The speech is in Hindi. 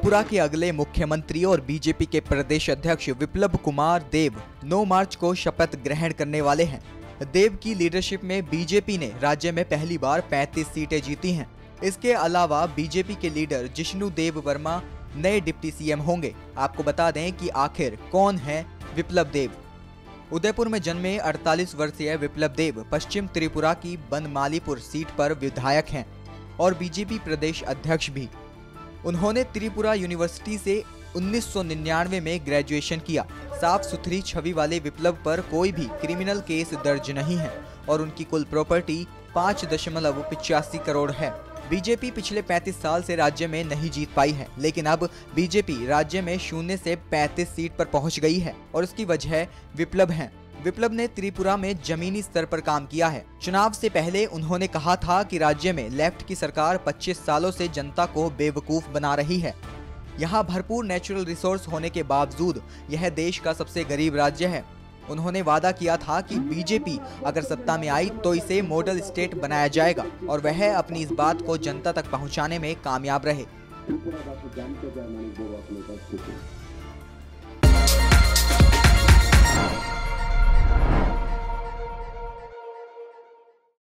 त्रिपुरा के अगले मुख्यमंत्री और बीजेपी के प्रदेश अध्यक्ष बिप्लब कुमार देब 9 मार्च को शपथ ग्रहण करने वाले हैं। देब की लीडरशिप में बीजेपी ने राज्य में पहली बार 35 सीटें जीती हैं। इसके अलावा बीजेपी के लीडर जिष्णु देव वर्मा नए डिप्टी सीएम होंगे। आपको बता दें कि आखिर कौन है बिप्लब देब। उदयपुर में जन्मे 48 वर्षीय बिप्लब देब पश्चिम त्रिपुरा की बनमालीपुर सीट पर विधायक हैं और बीजेपी प्रदेश अध्यक्ष भी। उन्होंने त्रिपुरा यूनिवर्सिटी से 1999 में ग्रेजुएशन किया। साफ सुथरी छवि वाले बिप्लब पर कोई भी क्रिमिनल केस दर्ज नहीं है और उनकी कुल प्रॉपर्टी 5.85 करोड़ है। बीजेपी पिछले 35 साल से राज्य में नहीं जीत पाई है, लेकिन अब बीजेपी राज्य में 0 से 35 सीट पर पहुंच गई है और इसकी वजह बिप्लब हैं। बिप्लब ने त्रिपुरा में जमीनी स्तर पर काम किया है। चुनाव से पहले उन्होंने कहा था कि राज्य में लेफ्ट की सरकार 25 सालों से जनता को बेवकूफ बना रही है। यहाँ भरपूर नेचुरल रिसोर्स होने के बावजूद यह देश का सबसे गरीब राज्य है। उन्होंने वादा किया था कि बीजेपी अगर सत्ता में आई तो इसे मॉडल स्टेट बनाया जाएगा और वह अपनी इस बात को जनता तक पहुंचाने में कामयाब रहे।